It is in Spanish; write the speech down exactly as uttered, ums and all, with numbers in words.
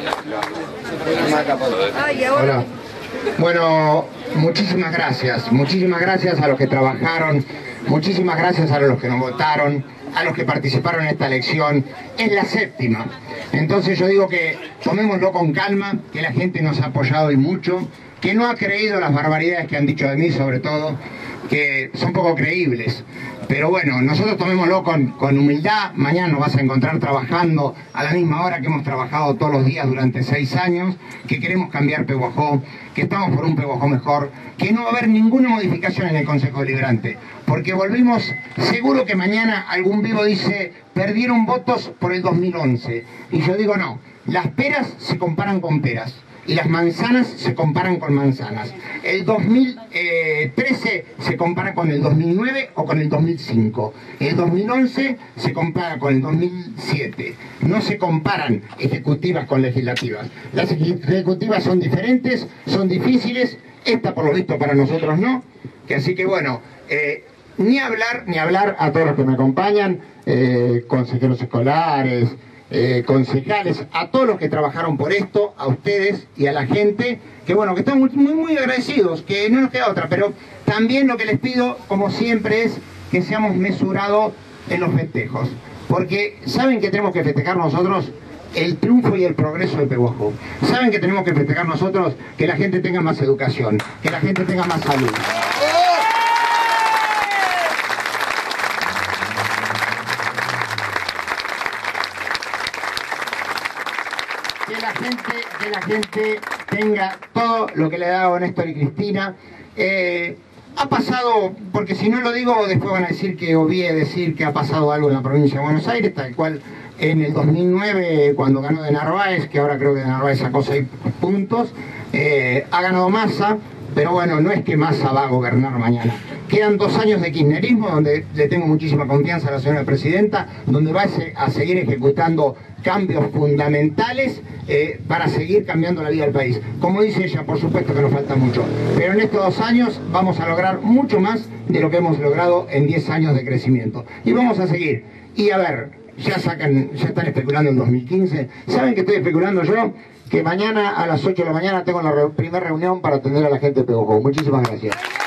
Hola. Bueno, muchísimas gracias, muchísimas gracias a los que trabajaron, muchísimas gracias a los que nos votaron, a los que participaron en esta elección. Es la séptima. Entonces yo digo que tomémoslo con calma, que la gente nos ha apoyado y mucho, que no ha creído las barbaridades que han dicho de mí, sobre todo, que son poco creíbles. Pero bueno, nosotros tomémoslo con, con humildad. Mañana nos vas a encontrar trabajando a la misma hora que hemos trabajado todos los días durante seis años, que queremos cambiar Pehuajó, que estamos por un Pehuajó mejor, que no va a haber ninguna modificación en el Consejo Deliberante, porque volvimos, seguro que mañana algún vivo dice, perdieron votos por el dos mil once. Y yo digo no, las peras se comparan con peras. Y las manzanas se comparan con manzanas. El dos mil trece se compara con el dos mil nueve o con el dos mil cinco. El dos mil once se compara con el dos mil siete. No se comparan ejecutivas con legislativas. Las ejecutivas son diferentes, son difíciles. Esta por lo visto para nosotros no. Que así que bueno, eh, ni hablar, ni hablar a todos los que me acompañan, eh, consejeros escolares, Eh, concejales, a todos los que trabajaron por esto, a ustedes y a la gente, que bueno, que estamos muy, muy agradecidos, que no nos queda otra, pero también lo que les pido, como siempre, es que seamos mesurados en los festejos, porque ¿saben que tenemos que festejar nosotros? El triunfo y el progreso de Pehuajó. ¿Saben que tenemos que festejar nosotros? Que la gente tenga más educación, que la gente tenga más salud. Que la gente, que la gente tenga todo lo que le ha dado Néstor y Cristina. Eh, ha pasado, porque si no lo digo, después van a decir que obvié decir que ha pasado algo en la provincia de Buenos Aires, tal cual en el dos mil nueve, cuando ganó de Narváez, que ahora creo que de Narváez sacó seis puntos, eh, ha ganado Massa, pero bueno, no es que Massa va a gobernar mañana. Quedan dos años de kirchnerismo, donde le tengo muchísima confianza a la señora presidenta, donde va a seguir ejecutando cambios fundamentales eh, para seguir cambiando la vida del país. Como dice ella, por supuesto que nos falta mucho, pero en estos dos años vamos a lograr mucho más de lo que hemos logrado en diez años de crecimiento. Y vamos a seguir. Y a ver, ya sacan, ya están especulando en dos mil quince. ¿Saben qué estoy especulando yo? Que mañana a las ocho de la mañana tengo la re- primera reunión para atender a la gente de Pehuajó. Muchísimas gracias.